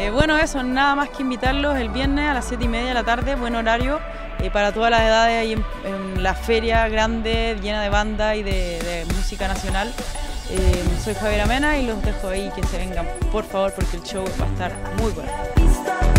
Bueno, eso, nada más que invitarlos el viernes a las 7:30 de la tarde, buen horario, para todas las edades ahí en la feria grande, llena de banda y de música nacional. Soy Javiera Mena y los dejo ahí que se vengan, por favor, porque el show va a estar muy bueno.